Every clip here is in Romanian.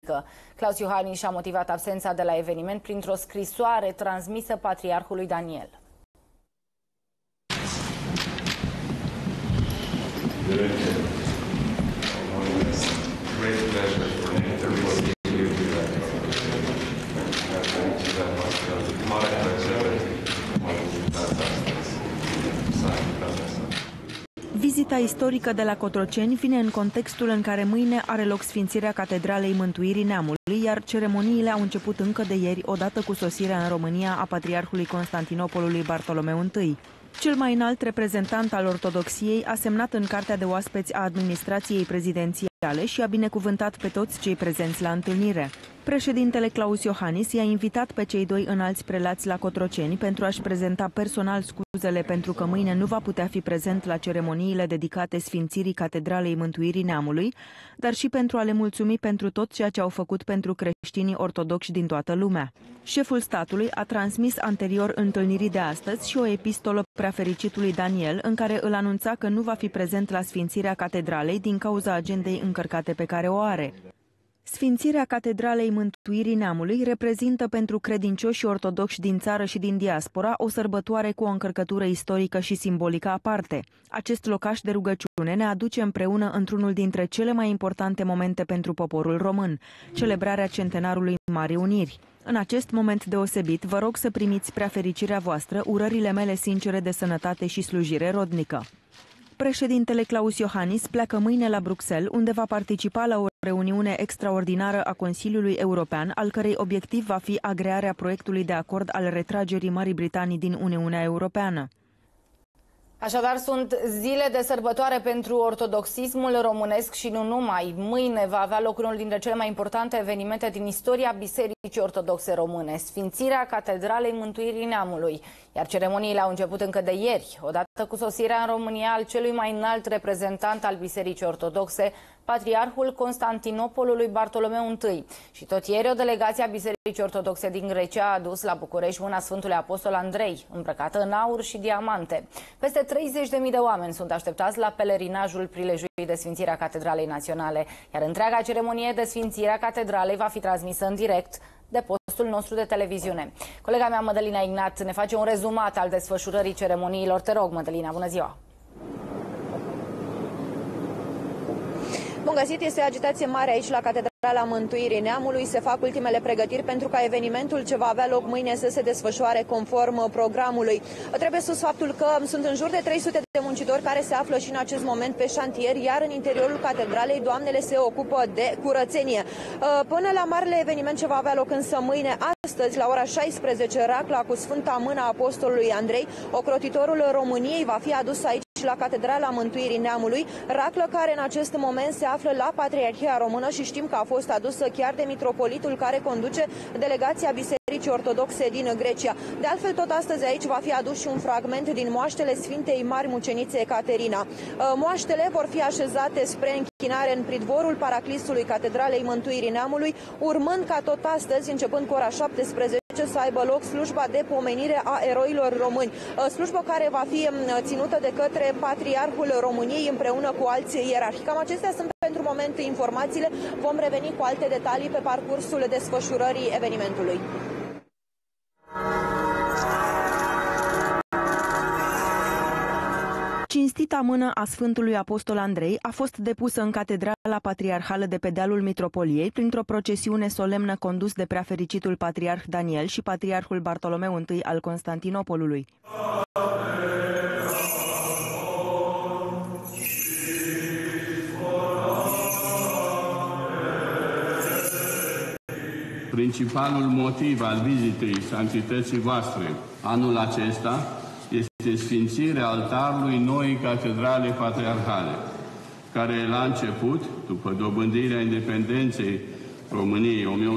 biserică. Claus Iohannis și-a motivat absența de la eveniment printr-o scrisoare transmisă patriarhului Daniel. Vizita istorică de la Cotroceni vine în contextul în care mâine are loc sfințirea Catedralei Mântuirii Neamului, iar ceremoniile au început încă de ieri, odată cu sosirea în România a Patriarhului Constantinopolului Bartolomeu I. Cel mai înalt reprezentant al ortodoxiei a semnat în cartea de oaspeți a administrației prezidențiale și a binecuvântat pe toți cei prezenți la întâlnire. Președintele Claus Iohannis i-a invitat pe cei doi înalți prelați la Cotroceni pentru a-și prezenta personal scuzele pentru că mâine nu va putea fi prezent la ceremoniile dedicate sfințirii Catedralei Mântuirii Neamului, dar și pentru a le mulțumi pentru tot ceea ce au făcut pentru creștinii ortodoxi din toată lumea. Șeful statului a transmis anterior întâlnirii de astăzi și o epistolă preafericitului Daniel, în care îl anunța că nu va fi prezent la sfințirea catedralei din cauza agendei încărcate pe care o are. Sfințirea Catedralei Mântuirii Neamului reprezintă pentru credincioșii ortodoxi din țară și din diaspora o sărbătoare cu o încărcătură istorică și simbolică aparte. Acest locaș de rugăciune ne aduce împreună într-unul dintre cele mai importante momente pentru poporul român, celebrarea centenarului Marii Uniri. În acest moment deosebit, vă rog să primiți preafericirea voastră, urările mele sincere de sănătate și slujire rodnică. Președintele Claus Iohannis pleacă mâine la Bruxelles, unde va participa la o reuniune extraordinară a Consiliului European, al cărei obiectiv va fi agrearea proiectului de acord al retragerii Marii Britanii din Uniunea Europeană. Așadar, sunt zile de sărbătoare pentru ortodoxismul românesc și nu numai. Mâine va avea loc unul dintre cele mai importante evenimente din istoria Bisericii Ortodoxe Române, sfințirea Catedralei Mântuirii Neamului. Iar ceremoniile au început încă de ieri, odată cu sosirea în România al celui mai înalt reprezentant al Bisericii Ortodoxe, Patriarhul Constantinopolului Bartolomeu I. Și tot ieri o delegație a Bisericii Ortodoxe din Grecia a adus la București mâna Sfântului Apostol Andrei, îmbrăcată în aur și diamante. Peste 30.000 de oameni sunt așteptați la pelerinajul prilejuit de sfințirea Catedralei Naționale, iar întreaga ceremonie de sfințire a Catedralei va fi transmisă în direct de postul nostru de televiziune. Colega mea, Mădălina Ignat, ne face un rezumat al desfășurării ceremoniilor. Te rog, Mădălina, bună ziua! Bun găsit, este agitație mare aici la Catedrala Mântuirii Neamului. Se fac ultimele pregătiri pentru ca evenimentul ce va avea loc mâine să se desfășoare conform programului. Trebuie spus faptul că sunt în jur de 300 de muncitori care se află și în acest moment pe șantier, iar în interiorul catedralei doamnele se ocupă de curățenie. Până la marele eveniment ce va avea loc însă mâine, astăzi, la ora 16, racla cu Sfânta Mână a Apostolului Andrei, ocrotitorul României, va fi adus aici la Catedrala Mântuirii Neamului, raclă care în acest moment se află la Patriarhia Română și știm că a fost adusă chiar de mitropolitul care conduce delegația Bisericii Ortodoxe din Grecia. De altfel, tot astăzi aici va fi adus și un fragment din moaștele Sfintei Mari Mucenițe Ecaterina. Moaștele vor fi așezate spre închinare în pridvorul paraclisului Catedralei Mântuirii Neamului, urmând ca tot astăzi, începând cu ora 17, să aibă loc slujba de pomenire a eroilor români. Slujba care va fi ținută de către Patriarhul României împreună cu alți ierarhi. Cam acestea sunt pentru moment informațiile. Vom reveni cu alte detalii pe parcursul desfășurării evenimentului. Cinstita mână a Sfântului Apostol Andrei a fost depusă în Catedrala Patriarhală de pe dealul Mitropoliei printr-o procesiune solemnă condus de preafericitul Patriarh Daniel și Patriarhul Bartolomeu I al Constantinopolului. Principalul motiv al vizitei santității voastre anul acesta este sfințirea altarului noii catedrale patriarhale, care la început, după dobândirea independenței României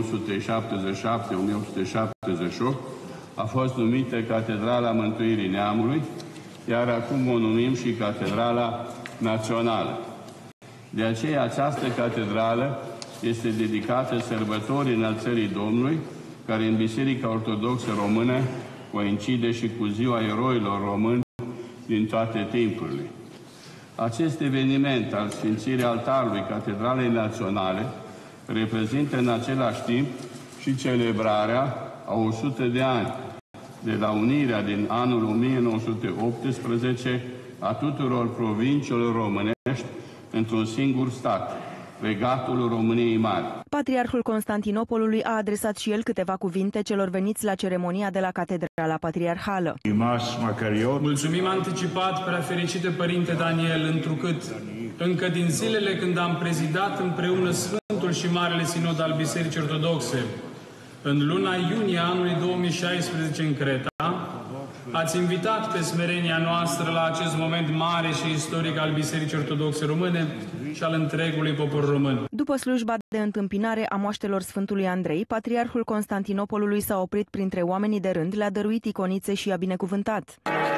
1177-1178, a fost numită Catedrala Mântuirii Neamului, iar acum o numim și Catedrala Națională. De aceea această catedrală este dedicată sărbătorii Înălțării Domnului, care în Biserica Ortodoxă Română coincide și cu ziua eroilor români din toate timpurile. Acest eveniment al sfințirii altarului Catedralei Naționale reprezintă în același timp și celebrarea a 100 de ani de la unirea din anul 1918 a tuturor provinciilor românești într-un singur stat, Regatul României Mari. Patriarhul Constantinopolului a adresat și el câteva cuvinte celor veniți la ceremonia de la Catedrala Patriarhală. Mulțumim anticipat, preafericite Părinte Daniel, întrucât încă din zilele când am prezidat împreună Sfântul și Marele Sinod al Bisericii Ortodoxe, în luna iunie anului 2016 în Creta, ați invitat pe smerenia noastră la acest moment mare și istoric al Bisericii Ortodoxe Române și al întregului popor român. După slujba de întâmpinare a moaștelor Sfântului Andrei, Patriarhul Constantinopolului s-a oprit printre oamenii de rând, le-a dăruit iconițe și i-a binecuvântat.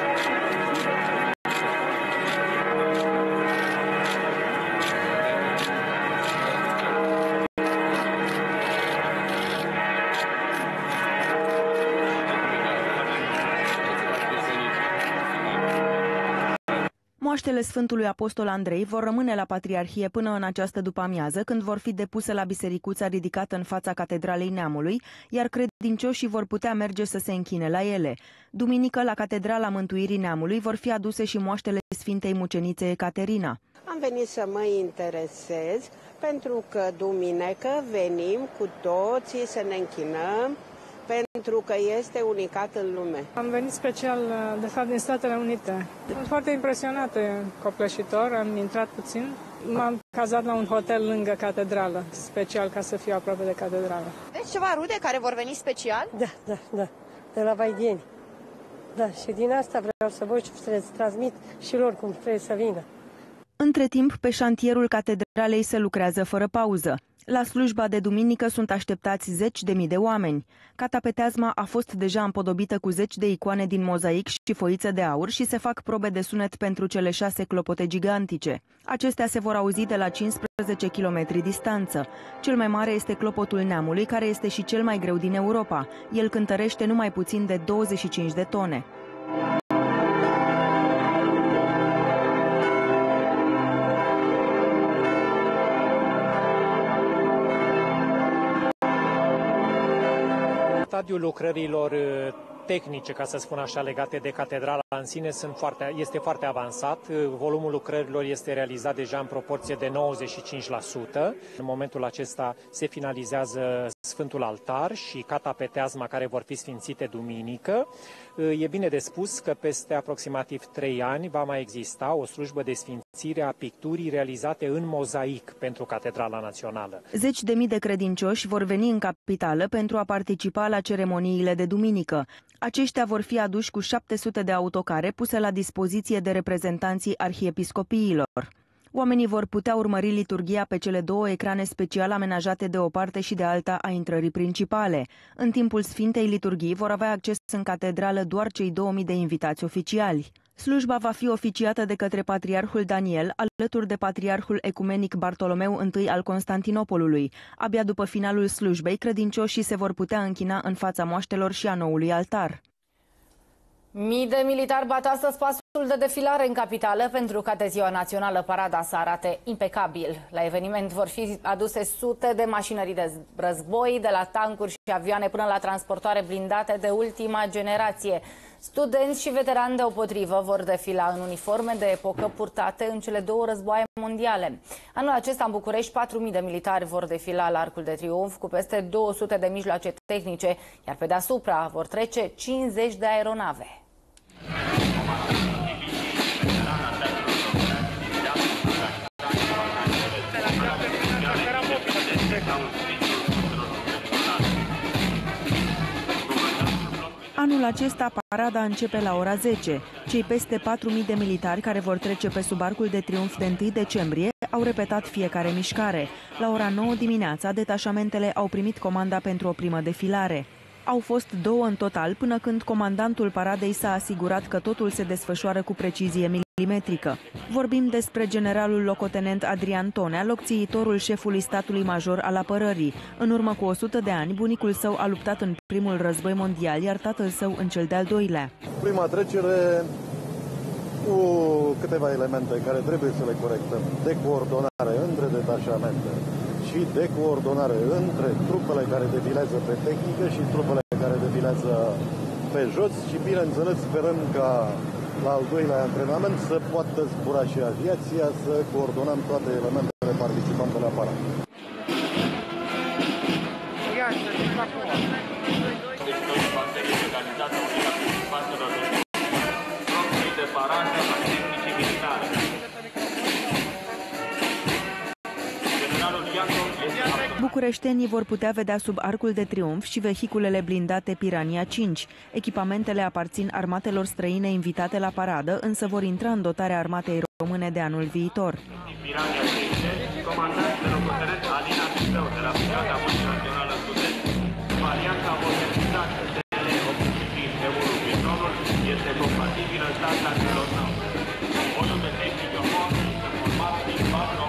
Moaștele Sfântului Apostol Andrei vor rămâne la Patriarhie până în această după-amiază, când vor fi depuse la bisericuța ridicată în fața Catedralei Neamului, iar credincioșii vor putea merge să se închine la ele. Duminică, la Catedrala Mântuirii Neamului, vor fi aduse și moaștele Sfintei Mucenițe Ecaterina. Am venit să mă interesez, pentru că duminică venim cu toții să ne închinăm, pentru că este unicat în lume. Am venit special, de fapt, din Statele Unite. Sunt foarte impresionată, copleșitor, am intrat puțin. M-am cazat la un hotel lângă catedrală, special ca să fiu aproape de catedrală. Deci ceva rude care vor veni special? Da, de la Vaigheni. Da, și din asta vreau să văd și să transmit și lor cum trebuie să vină. Între timp, pe șantierul catedralei se lucrează fără pauză. La slujba de duminică sunt așteptați 10.000 de oameni. Catapeteazma a fost deja împodobită cu 10 de icoane din mozaic și foiță de aur și se fac probe de sunet pentru cele 6 clopote gigantice. Acestea se vor auzi de la 15 km distanță. Cel mai mare este clopotul Neamului, care este și cel mai greu din Europa. El cântărește numai puțin de 25 de tone. Stadiul lucrărilor tehnice, ca să spun așa, legate de catedrala în sine este foarte avansat. Volumul lucrărilor este realizat deja în proporție de 95%. În momentul acesta se finalizează Sfântul Altar și catapeteazma care vor fi sfințite duminică. E bine de spus că peste aproximativ 3 ani va mai exista o slujbă de sfințire a picturii realizate în mozaic pentru Catedrala Națională. 10.000 de credincioși vor veni în capitală pentru a participa la ceremoniile de duminică. Aceștia vor fi aduși cu 700 de autocare puse la dispoziție de reprezentanții arhiepiscopiilor. Oamenii vor putea urmări liturghia pe cele 2 ecrane special amenajate de o parte și de alta a intrării principale. În timpul Sfintei Liturghii vor avea acces în catedrală doar cei 2000 de invitați oficiali. Slujba va fi oficiată de către Patriarhul Daniel, alături de Patriarhul Ecumenic Bartolomeu I al Constantinopolului. Abia după finalul slujbei, credincioșii se vor putea închina în fața moaștelor și a noului altar. Mii de militari bat astăzi pasul de defilare în capitală pentru ca de Ziua Națională parada să arate impecabil. La eveniment vor fi aduse sute de mașinării de război, de la tancuri și avioane până la transportoare blindate de ultima generație. Studenți și veterani deopotrivă vor defila în uniforme de epocă purtate în cele 2 războaie mondiale. Anul acesta în București 4.000 de militari vor defila la Arcul de Triunf cu peste 200 de mijloace tehnice, iar pe deasupra vor trece 50 de aeronave. Anul acesta parada începe la ora 10. Cei peste 4.000 de militari care vor trece pe sub Arcul de Triunf de 1 decembrie au repetat fiecare mișcare. La ora 9 dimineața, detașamentele au primit comanda pentru o primă defilare. Au fost 2 în total până când comandantul paradei s-a asigurat că totul se desfășoară cu precizie milimetrică. Vorbim despre generalul locotenent Adrian Tonea, locțiitorul șefului statului major al apărării. În urmă cu 100 de ani, bunicul său a luptat în primul război mondial, iar tatăl său în cel de-al doilea. Prima trecere cu câteva elemente care trebuie să le corectăm. De coordonare între detașamente și de coordonare între trupele care defilează pe tehnică și trupele care defilează pe jos și, bineînțeles, sperăm ca la al doilea antrenament să poată zbura și aviația, să coordonăm toate elementele participante la parad. Bucureștenii vor putea vedea sub Arcul de Triunf și vehiculele blindate Piranha 5. Echipamentele aparțin armatelor străine invitate la paradă, însă vor intra în dotarea armatei române de anul viitor. Piranha 5, comandat de locotenent Alina Pisău, de la Brigada Multinațională Sud-Est. Varianta modernizată de L-85 Evoluție Viitorul este compatibilă standardelor nou. Modul de tehnică FOM este format din 4.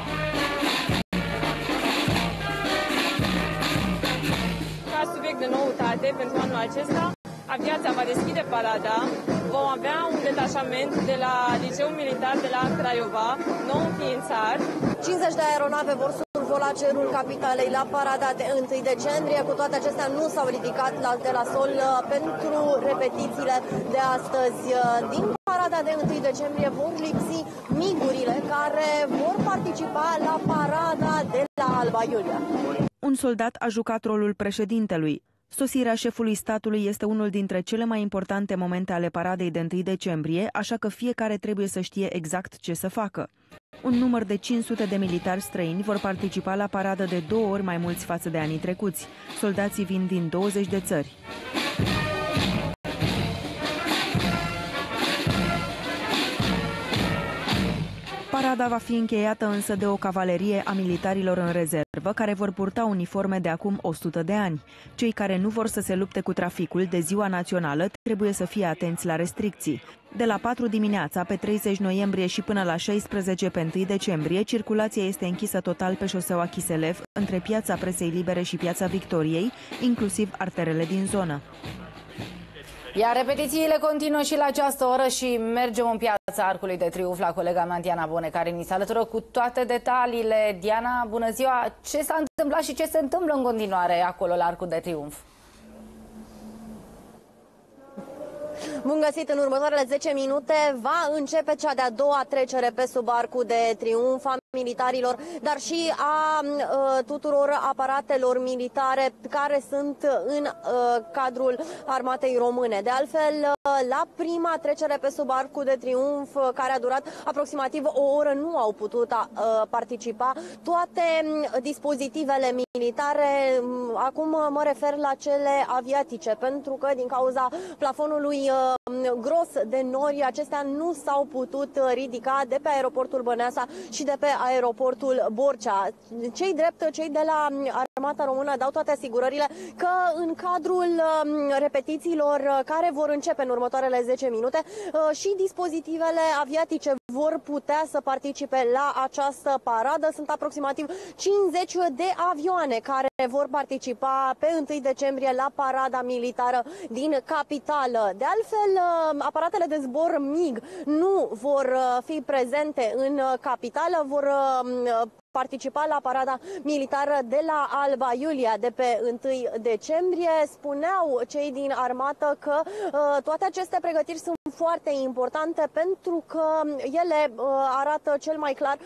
Ca subiect de noutate pentru anul acesta, aviația va deschide parada. Vom avea un detașament de la Liceul Militar de la Craiova, nou înființat. 50 de aeronave vor survola cerul capitalei la parada de 1 decembrie. Cu toate acestea nu s-au ridicat de la sol pentru repetițiile de astăzi. Din parada de 1 decembrie vor lipsi migurile care vor participa la parada de la Alba Iulia. Un soldat a jucat rolul președintelui. Sosirea șefului statului este unul dintre cele mai importante momente ale paradei de 1 decembrie, așa că fiecare trebuie să știe exact ce să facă. Un număr de 500 de militari străini vor participa la paradă de 2 ori mai mulți față de anii trecuți. Soldații vin din 20 de țări. Parada va fi încheiată însă de o cavalerie a militarilor în rezervă, care vor purta uniforme de acum 100 de ani. Cei care nu vor să se lupte cu traficul de ziua națională trebuie să fie atenți la restricții. De la 4 dimineața, pe 30 noiembrie și până la 16 pe 1 decembrie, circulația este închisă total pe șoseaua Chiselev, între Piața Presei Libere și Piața Victoriei, inclusiv arterele din zonă. Iar repetițiile continuă și la această oră și mergem în Piața Arcului de Triunf la colega mea Diana Bone, care ni se alătură cu toate detaliile. Diana, bună ziua! Ce s-a întâmplat și ce se întâmplă în continuare acolo la Arcul de Triunf? Bun găsit! În următoarele 10 minute va începe cea de-a doua trecere pe sub Arcul de Triunf a militarilor, dar și a tuturor aparatelor militare care sunt în cadrul armatei române. De altfel, la prima trecere pe sub Arcul de Triunf, care a durat aproximativ o oră, nu au putut participa toate dispozitivele militare. Acum mă refer la cele aviatice, pentru că din cauza plafonului gros de nori, acestea nu s-au putut ridica de pe aeroportul Băneasa și de pe aeroportul Borcea. Cei drept, cei de la Armata Română dau toate asigurările că în cadrul repetițiilor care vor începe în următoarele 10 minute și dispozitivele aviatice vor putea să participe la această paradă. Sunt aproximativ 50 de avioane care vor participa pe 1 decembrie la parada militară din capitală. De altfel, aparatele de zbor MiG nu vor fi prezente în capitală, vor participa la parada militară de la Alba Iulia de pe 1 decembrie. Spuneau cei din armată că toate aceste pregătiri sunt foarte importante pentru că ele arată cel mai clar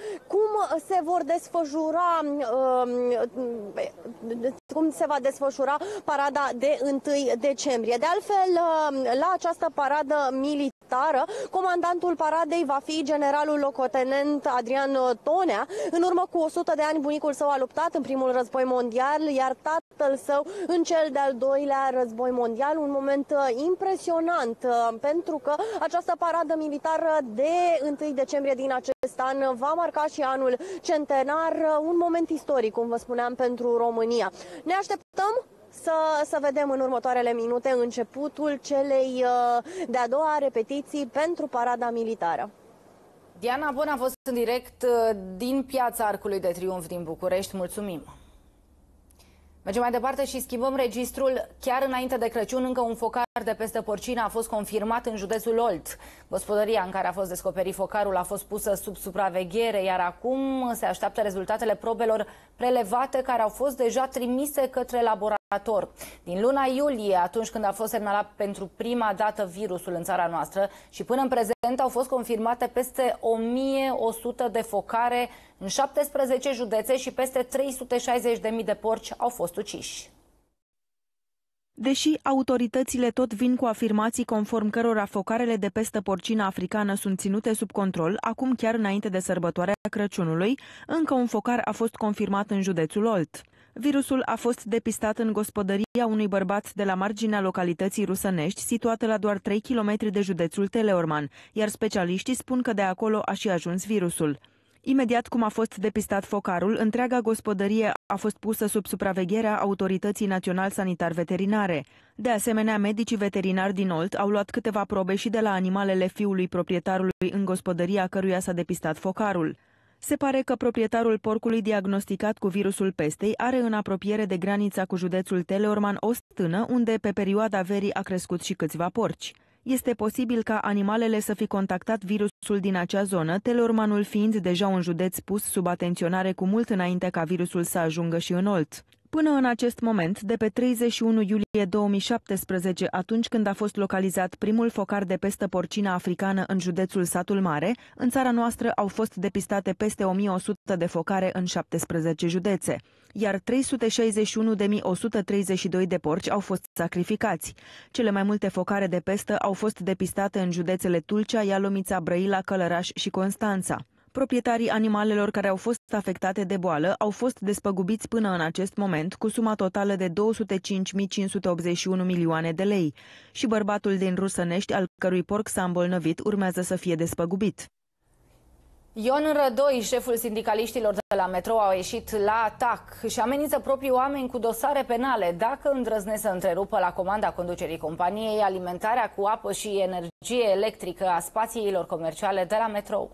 cum se va desfășura parada de 1 decembrie. De altfel, la această paradă militară, comandantul paradei va fi generalul locotenent Adrian Tonea. În urmă cu 100 de ani, bunicul său a luptat în primul război mondial, iar tatăl său în cel de-al doilea război mondial. Un moment impresionant, pentru că această paradă militară de 1 decembrie din acest an va marca și anul centenar, un moment istoric, cum vă spuneam, pentru România. Ne așteptăm să vedem în următoarele minute începutul celei de-a doua repetiții pentru parada militară. Diana Bun a fost în direct din Piața Arcului de Triunf din București. Mulțumim! Mergem mai departe și schimbăm registrul. Chiar înainte de Crăciun, încă un focar de peste porcină a fost confirmat în județul Olt. Gospodăria în care a fost descoperit focarul a fost pusă sub supraveghere, iar acum se așteaptă rezultatele probelor prelevate, care au fost deja trimise către laborator. Din luna iulie, atunci când a fost semnalat pentru prima dată virusul în țara noastră, și până în prezent au fost confirmate peste 1100 de focare în 17 județe și peste 360.000 de porci au fost uciși. Deși autoritățile tot vin cu afirmații conform cărora focarele de pestă porcină africană sunt ținute sub control, acum chiar înainte de sărbătoarea Crăciunului, încă un focar a fost confirmat în județul Olt. Virusul a fost depistat în gospodăria unui bărbat de la marginea localității Rusănești, situată la doar 3 km de județul Teleorman, iar specialiștii spun că de acolo a și ajuns virusul. Imediat cum a fost depistat focarul, întreaga gospodărie a fost pusă sub supravegherea Autorității Național Sanitar Veterinare. De asemenea, medicii veterinari din Olt au luat câteva probe și de la animalele fiului proprietarului în gospodăria căruia s-a depistat focarul. Se pare că proprietarul porcului diagnosticat cu virusul pestei are în apropiere de granița cu județul Teleorman o stână unde pe perioada verii a crescut și câțiva porci. Este posibil ca animalele să fi contactat virusul din acea zonă, Teleormanul fiind deja un județ pus sub atenționare cu mult înainte ca virusul să ajungă și în Olt. Până în acest moment, de pe 31 iulie 2017, atunci când a fost localizat primul focar de pestă porcină africană în județul Satul Mare, în țara noastră au fost depistate peste 1100 de focare în 17 județe, iar 361.132 de porci au fost sacrificați. Cele mai multe focare de pestă au fost depistate în județele Tulcea, Ialomița, Brăila, Călăraș și Constanța. Proprietarii animalelor care au fost afectate de boală au fost despăgubiți până în acest moment cu suma totală de 205.581 milioane de lei și bărbatul din Rusănești, al cărui porc s-a îmbolnăvit, urmează să fie despăgubit. Ion Rădoi, șeful sindicaliștilor de la Metrou, a ieșit la atac și amenință proprii oameni cu dosare penale dacă îndrăznesc să întrerupă la comanda conducerii companiei alimentarea cu apă și energie electrică a spațiilor comerciale de la Metrou.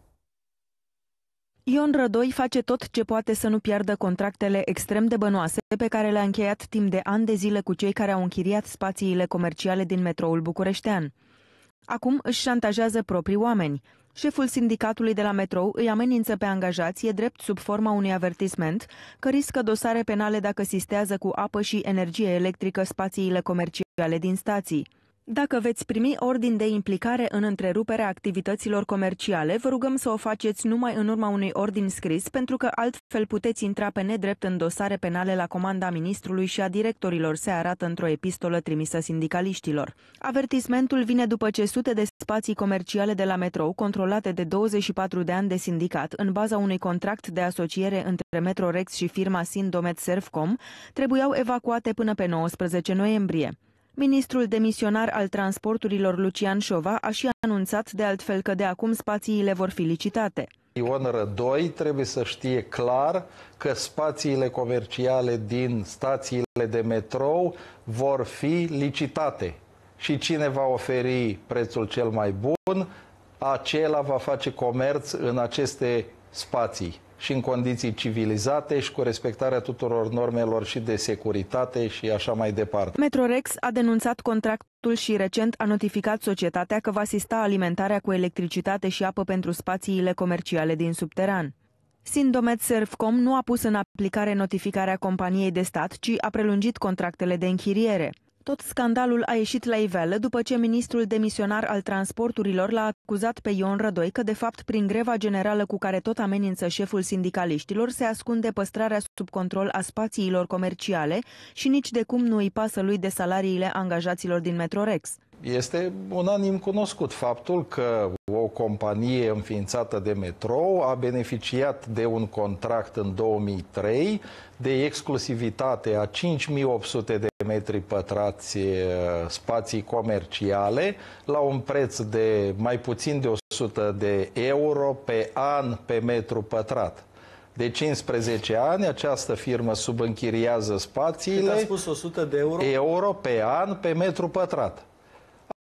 Ion Rădoi face tot ce poate să nu piardă contractele extrem de bănoase pe care le-a încheiat timp de ani de zile cu cei care au închiriat spațiile comerciale din metroul bucureștean. Acum își șantajează proprii oameni. Șeful sindicatului de la Metrou îi amenință pe angajați, e drept sub forma unui avertisment, că riscă dosare penale dacă sistează cu apă și energie electrică spațiile comerciale din stații. Dacă veți primi ordin de implicare în întreruperea activităților comerciale, vă rugăm să o faceți numai în urma unui ordin scris, pentru că altfel puteți intra pe nedrept în dosare penale la comanda ministrului și a directorilor, se arată într-o epistolă trimisă sindicaliștilor. Avertismentul vine după ce sute de spații comerciale de la Metrou, controlate de 24 de ani de sindicat, în baza unui contract de asociere între Metrorex și firma Sindomed Servcom, trebuiau evacuate până pe 19 noiembrie. Ministrul demisionar al transporturilor, Lucian Șova, a și anunțat de altfel că de acum spațiile vor fi licitate. Ion Rădoi trebuie să știe clar că spațiile comerciale din stațiile de metrou vor fi licitate. Și cine va oferi prețul cel mai bun, acela va face comerț în aceste spații și în condiții civilizate și cu respectarea tuturor normelor și de securitate și așa mai departe. Metrorex a denunțat contractul și recent a notificat societatea că va asista alimentarea cu electricitate și apă pentru spațiile comerciale din subteran. Sindomed Servcom nu a pus în aplicare notificarea companiei de stat, ci a prelungit contractele de închiriere. Tot scandalul a ieșit la iveală după ce ministrul demisionar al transporturilor l-a acuzat pe Ion Rădoi că, de fapt, prin greva generală cu care tot amenință șeful sindicaliștilor, se ascunde păstrarea sub control a spațiilor comerciale și nici de cum nu îi pasă lui de salariile angajaților din Metrorex. Este unanim cunoscut faptul că o companie înființată de Metrou a beneficiat de un contract în 2003 de exclusivitate a 5800 de metri pătrați spații comerciale la un preț de mai puțin de 100 de euro pe an pe metru pătrat. De 15 ani această firmă subînchiriază spațiile. Cât a spus, 100 de euro? Euro pe an pe metru pătrat.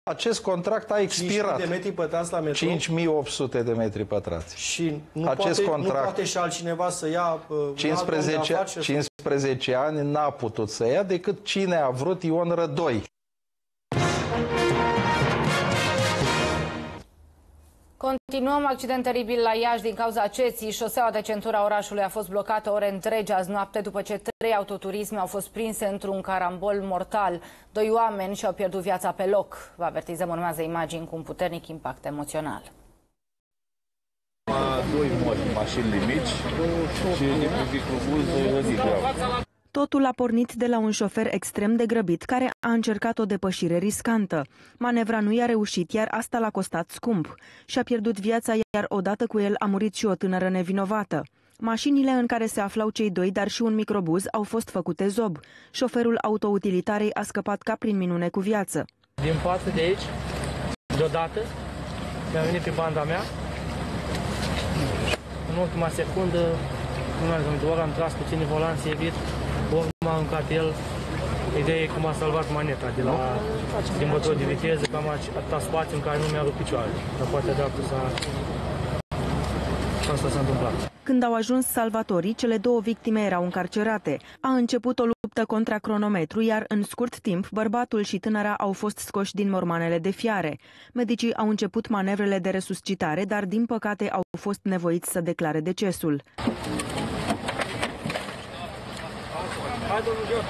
Acest contract a expirat. 5.000 de metri pătrați la metro? 5.800 de metri pătrați. Și nu poate și altcineva să ia 15 ani n-a putut să ia decât cine a vrut, Ion Rădoi. Continuăm. Accident teribil la Iași din cauza ceții. Șoseaua de centură a orașului a fost blocată ore întregi azi noapte după ce 3 autoturisme au fost prinse într-un carambol mortal. 2 oameni și-au pierdut viața pe loc. Vă avertizăm, urmează imagini cu un puternic impact emoțional. 2 morți, mașini mici și de pe microbuz răzit grav. Totul a pornit de la un șofer extrem de grăbit care a încercat o depășire riscantă. Manevra nu i-a reușit, iar asta l-a costat scump. Și-a pierdut viața, iar odată cu el a murit și o tânără nevinovată. Mașinile în care se aflau cei 2, dar și un microbuz, au fost făcute zob. Șoferul autoutilitarei a scăpat ca prin minune cu viață. Din față de aici, deodată, mi-a venit pe banda mea. În ultima secundă, am tras puțin volan, să evit. M-a aruncat el. Ideea e cum a salvat maneta din motor de viteză, cam atâta spațiu în care nu mi-a rupt picioarele. Dar poate dreaptă asta s-a întâmplat. Când au ajuns salvatorii, cele 2 victime erau încarcerate. A început o luptă contra cronometru, iar în scurt timp, bărbatul și tânăra au fost scoși din mormanele de fiare. Medicii au început manevrele de resuscitare, dar din păcate au fost nevoiți să declare decesul. Hai, domnul Gheorghe!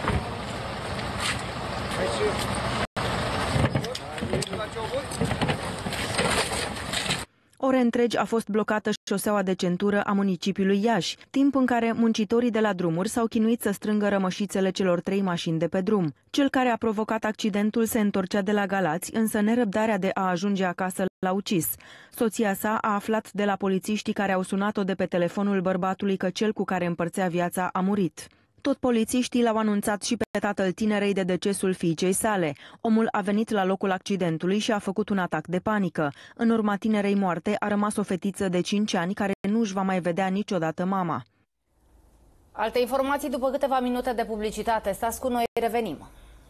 Ore întregi a fost blocată șoseaua de centură a municipiului Iași, timp în care muncitorii de la drumuri s-au chinuit să strângă rămășițele celor 3 mașini de pe drum. Cel care a provocat accidentul se întorcea de la Galați, însă nerăbdarea de a ajunge acasă l-a ucis. Soția sa a aflat de la polițiștii care au sunat-o de pe telefonul bărbatului că cel cu care împărțea viața a murit. Tot polițiștii l-au anunțat și pe tatăl tinerei de decesul fiicei sale. Omul a venit la locul accidentului și a făcut un atac de panică. În urma tinerei moarte a rămas o fetiță de 5 ani care nu își va mai vedea niciodată mama. Alte informații după câteva minute de publicitate. Stați cu noi, revenim.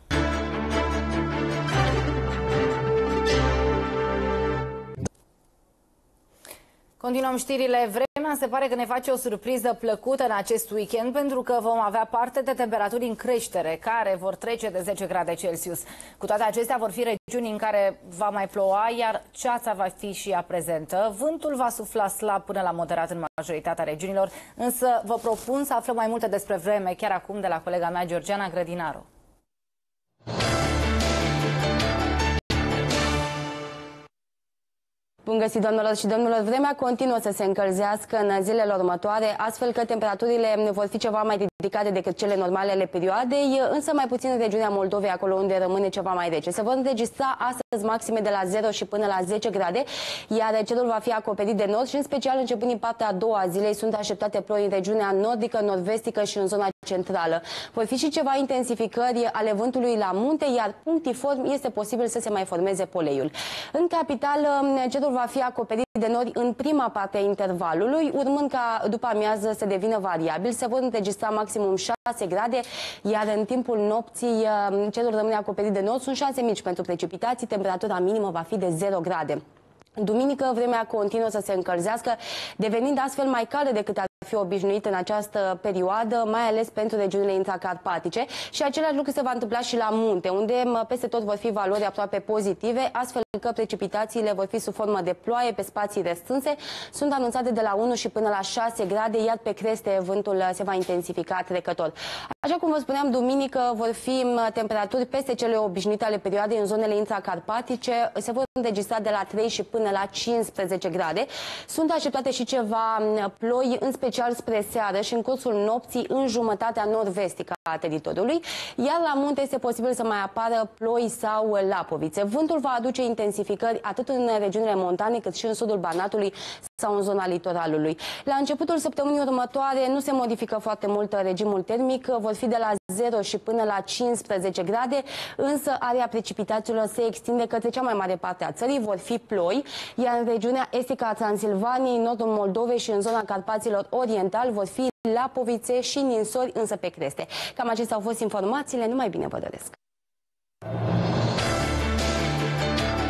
Continuăm știrile. Vremea se pare că ne face o surpriză plăcută în acest weekend pentru că vom avea parte de temperaturi în creștere care vor trece de 10 grade Celsius. Cu toate acestea vor fi regiuni în care va mai ploua, iar ceața va fi și ea prezentă. Vântul va sufla slab până la moderat în majoritatea regiunilor, însă vă propun să aflăm mai multe despre vreme chiar acum de la colega mea Georgiana Grădinaru. Bun găsit, doamnelor și domnilor! Vremea continuă să se încălzească în zilele următoare, astfel că temperaturile vor fi ceva mai ridicate decât cele normale ale perioadei, însă mai puțin în regiunea Moldovei, acolo unde rămâne ceva mai rece. Se vor înregistra astăzi maxime de la 0 și până la 10 grade, iar cerul va fi acoperit de nord și în special începând din partea a doua a zilei sunt așteptate ploi în regiunea nordică, nord-vestică și în zona centrală. Vor fi și ceva intensificări ale vântului la munte, iar punctiform este posibil să se mai formeze poleiul. În capitală, cerul va fi acoperit de nori în prima parte a intervalului, urmând ca după amiază să devină variabil. Se vor înregistra maximum 6 grade, iar în timpul nopții cerul rămâne acoperit de nori. Sunt șanse mici pentru precipitații, temperatura minimă va fi de 0 grade. Duminică, vremea continuă să se încălzească, devenind astfel mai caldă decât ar fi obișnuit în această perioadă, mai ales pentru regiunile intracarpatice. Și același lucru se va întâmpla și la munte, unde peste tot vor fi valori aproape pozitive, astfel că precipitațiile vor fi sub formă de ploaie pe spații restrânse. Sunt anunțate de la 1 și până la 6 grade, iar pe creste vântul se va intensifica trecător. Așa cum vă spuneam, duminică vor fi temperaturi peste cele obișnuite ale perioadei în zonele intracarpatice. Se vor înregistra de la 3 și până la 15 grade. Sunt așteptate și ceva ploi, în special spre seară și în cursul nopții în jumătatea nord-vestică a teritoriului, iar la munte este posibil să mai apară ploi sau lapovițe. Vântul va aduce intensificări atât în regiunile montane cât și în sudul Banatului sau în zona litoralului. La începutul săptămânii următoare nu se modifică foarte mult regimul termic, vor fi de la 0 și până la 15 grade, însă area precipitațiilor se extinde către cea mai mare parte a țării, vor fi ploi, iar în regiunea estică a Transilvaniei, nordul Moldovei și în zona Carpaților Oriental vor fi lapovițe și ninsori, însă pe creste. Cam acestea au fost informațiile, numai bine vă doresc!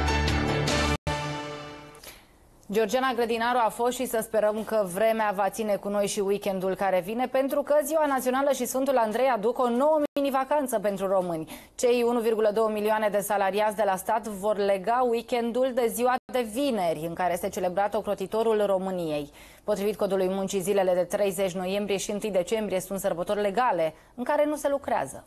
Georgiana Grădinaru a fost și să sperăm că vremea va ține cu noi și weekendul care vine, pentru că Ziua Națională și Sfântul Andrei aduc o nouă mini-vacanță pentru români. Cei 1,2 milioane de salariați de la stat vor lega weekendul de ziua de vineri, în care este celebrat ocrotitorul României. Potrivit Codului Muncii, zilele de 30 noiembrie și 1 decembrie sunt sărbători legale, în care nu se lucrează.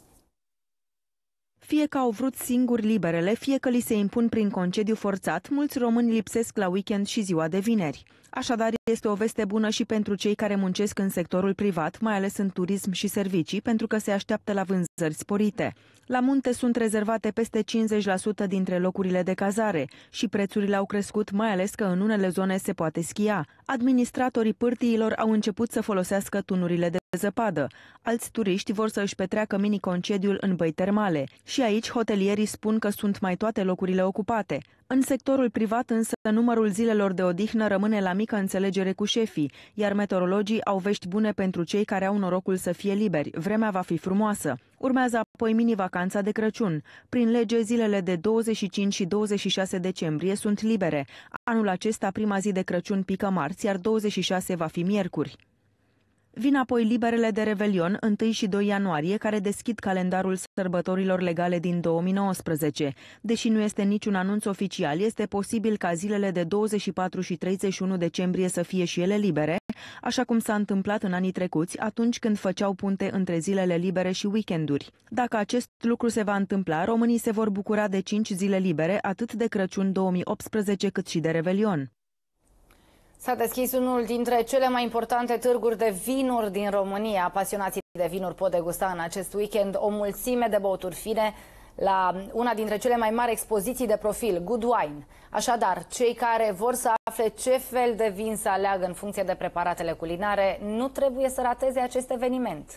Fie că au vrut singuri liberele, fie că li se impun prin concediu forțat, mulți români lipsesc la weekend și ziua de vineri. Așadar, este o veste bună și pentru cei care muncesc în sectorul privat, mai ales în turism și servicii, pentru că se așteaptă la vânzări sporite. La munte sunt rezervate peste 50% dintre locurile de cazare și prețurile au crescut, mai ales că în unele zone se poate schia. Administratorii pârtiilor au început să folosească tunurile de zăpadă. Alți turiști vor să își petreacă mini-concediul în băi termale. Și aici hotelierii spun că sunt mai toate locurile ocupate. În sectorul privat însă numărul zilelor de odihnă rămâne la mică înțelegere cu șefii, iar meteorologii au vești bune pentru cei care au norocul să fie liberi. Vremea va fi frumoasă. Urmează apoi mini-vacanța de Crăciun. Prin lege, zilele de 25 și 26 decembrie sunt libere. Anul acesta, prima zi de Crăciun pică marți, iar 26 va fi miercuri. Vin apoi liberele de Revelion, 1 și 2 ianuarie, care deschid calendarul sărbătorilor legale din 2019. Deși nu este niciun anunț oficial, este posibil ca zilele de 24 și 31 decembrie să fie și ele libere, așa cum s-a întâmplat în anii trecuți, atunci când făceau punte între zilele libere și weekenduri. Dacă acest lucru se va întâmpla, românii se vor bucura de 5 zile libere, atât de Crăciun 2018 cât și de Revelion. S-a deschis unul dintre cele mai importante târguri de vinuri din România. Pasionații de vinuri pot degusta în acest weekend o mulțime de băuturi fine la una dintre cele mai mari expoziții de profil, Good Wine. Așadar, cei care vor să afle ce fel de vin să aleagă în funcție de preparatele culinare nu trebuie să rateze acest eveniment.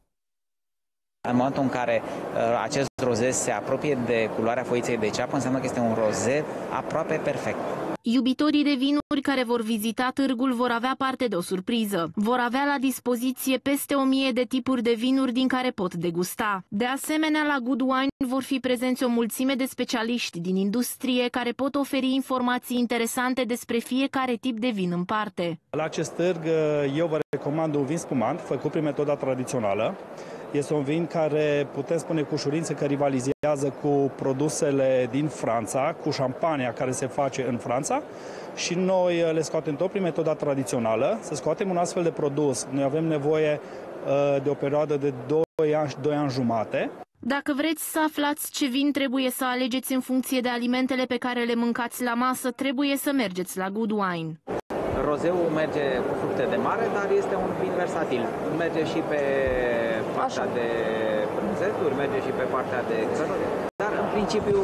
În momentul în care acest roze se apropie de culoarea foiței de ceapă, înseamnă că este un roze aproape perfect. Iubitorii de vinuri care vor vizita târgul vor avea parte de o surpriză. Vor avea la dispoziție peste 1000 de tipuri de vinuri din care pot degusta. De asemenea, la Good Wine vor fi prezenți o mulțime de specialiști din industrie care pot oferi informații interesante despre fiecare tip de vin în parte. La acest târg eu vă recomand un vin spumant făcut prin metoda tradițională. Este un vin care putem spune cu ușurință că rivalizează cu produsele din Franța, cu șampania care se face în Franța și noi le scoatem tot prin metoda tradițională. Să scoatem un astfel de produs, noi avem nevoie de o perioadă de 2 ani și 2 ani jumate. Dacă vreți să aflați ce vin trebuie să alegeți în funcție de alimentele pe care le mâncați la masă, trebuie să mergeți la Good Wine. Rozeul merge cu fructe de mare, dar este un vin versatil. Merge și pe partea de prânzeturi, merge și pe partea de cărori, dar în principiu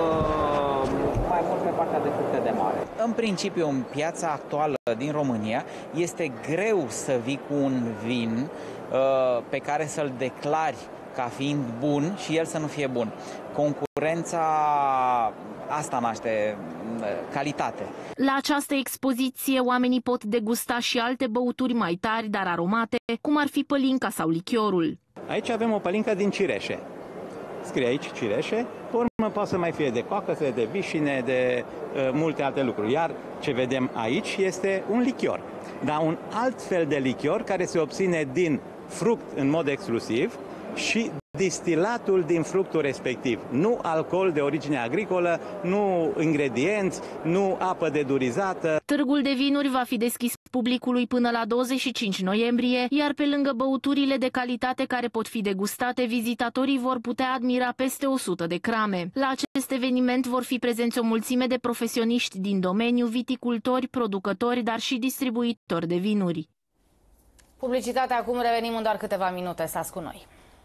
mai mult pe partea de fructe de mare. În principiu, în piața actuală din România, este greu să vii cu un vin pe care să-l declari ca fiind bun și el să nu fie bun. Concurența asta naște calitate. La această expoziție, oamenii pot degusta și alte băuturi mai tari, dar aromate, cum ar fi pălinca sau lichiorul. Aici avem o pălincă din cireșe. Scrie aici cireșe, pe urmă poate să mai fie de coacă, de vișine, de multe alte lucruri. Iar ce vedem aici este un lichior. Dar un alt fel de lichior care se obține din fruct în mod exclusiv și distilatul din fructul respectiv. Nu alcool de origine agricolă, nu ingredienți, nu apă dedurizată. Târgul de vinuri va fi deschis publicului până la 25 noiembrie, iar pe lângă băuturile de calitate care pot fi degustate, vizitatorii vor putea admira peste 100 de crame. La acest eveniment vor fi prezenți o mulțime de profesioniști din domeniu, viticultori, producători, dar și distribuitori de vinuri. Publicitatea acum, revenim în doar câteva minute. Stați cu noi.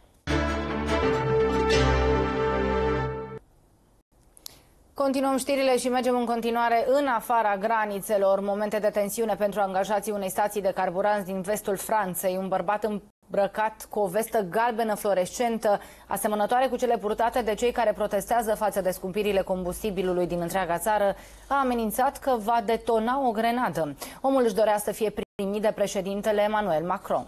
Continuăm știrile și mergem în continuare în afara granițelor. Momente de tensiune pentru angajații unei stații de carburanți din vestul Franței. Un bărbat îmbrăcat cu o vestă galbenă fluorescentă, asemănătoare cu cele purtate de cei care protestează față de scumpirile combustibilului din întreaga țară, a amenințat că va detona o grenadă. Omul își dorea să fie primit de președintele Emmanuel Macron.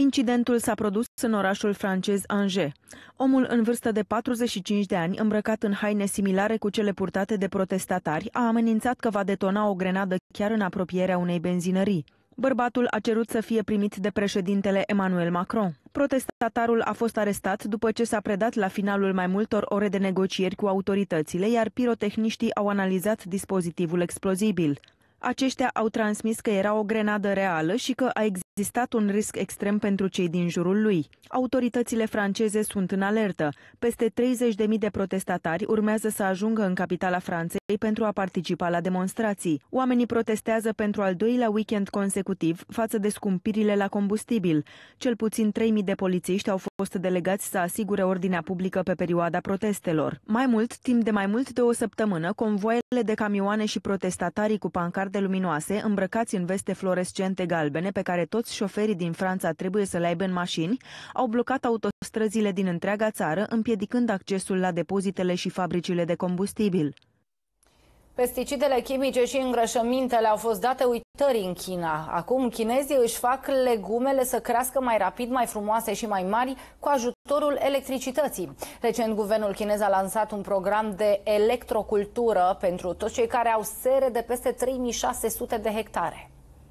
Incidentul s-a produs în orașul francez Angers. Omul în vârstă de 45 de ani, îmbrăcat în haine similare cu cele purtate de protestatari, a amenințat că va detona o grenadă chiar în apropierea unei benzinării. Bărbatul a cerut să fie primit de președintele Emmanuel Macron. Protestatarul a fost arestat după ce s-a predat la finalul mai multor ore de negocieri cu autoritățile, iar pirotehniștii au analizat dispozitivul explozibil. Aceștia au transmis că era o grenadă reală și că a existat un risc extrem pentru cei din jurul lui. Autoritățile franceze sunt în alertă. Peste 30.000 de protestatari urmează să ajungă în capitala Franței pentru a participa la demonstrații. Oamenii protestează pentru al doilea weekend consecutiv față de scumpirile la combustibil. Cel puțin 3.000 de polițiști au fost delegați să asigure ordinea publică pe perioada protestelor. Mai mult, timp de mai mult de o săptămână, convoiele de camioane și protestatarii cu pancarde luminoase, îmbrăcați în veste fluorescente galbene, pe care toți șoferii din Franța trebuie să le aibă în mașini, au blocat autostrăzile din întreaga țară, împiedicând accesul la depozitele și fabricile de combustibil. Pesticidele chimice și îngrășămintele au fost date uitării în China. Acum chinezii își fac legumele să crească mai rapid, mai frumoase și mai mari cu ajutorul electricității. Recent, guvernul chinez a lansat un program de electrocultură pentru toți cei care au sere de peste 3600 de hectare.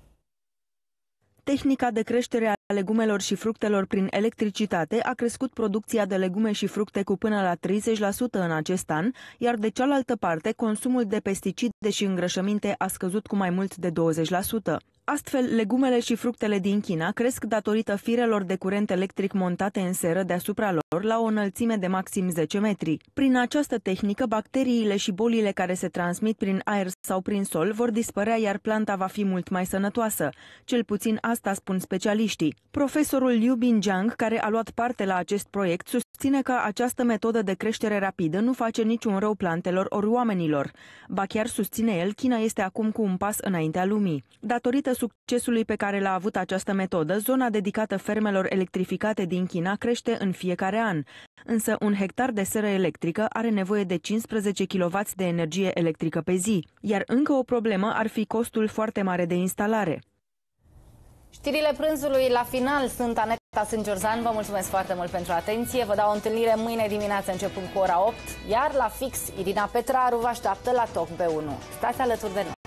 Tehnica de creștere a legumelor și fructelor prin electricitate a crescut producția de legume și fructe cu până la 30% în acest an, iar de cealaltă parte, consumul de pesticide și îngrășăminte a scăzut cu mai mult de 20%. Astfel, legumele și fructele din China cresc datorită firelor de curent electric montate în seră deasupra lor la o înălțime de maxim 10 metri. Prin această tehnică, bacteriile și bolile care se transmit prin aer sau prin sol vor dispărea, iar planta va fi mult mai sănătoasă. Cel puțin asta spun specialiștii. Profesorul Liu Binjiang, care a luat parte la acest proiect, susține că această metodă de creștere rapidă nu face niciun rău plantelor ori oamenilor. Ba chiar, susține el, China este acum cu un pas înaintea lumii. Datorită succesului pe care l-a avut această metodă, zona dedicată fermelor electrificate din China crește în fiecare an. Însă un hectar de seră electrică are nevoie de 15 kW de energie electrică pe zi, iar încă o problemă ar fi costul foarte mare de instalare. Știrile prânzului la final sunt Aneta Sângiorzan. Vă mulțumesc foarte mult pentru atenție. Vă dau o întâlnire mâine dimineață începând cu ora 8, iar la fix Irina Petraru vă așteaptă la Talk B1. Stați alături de noi.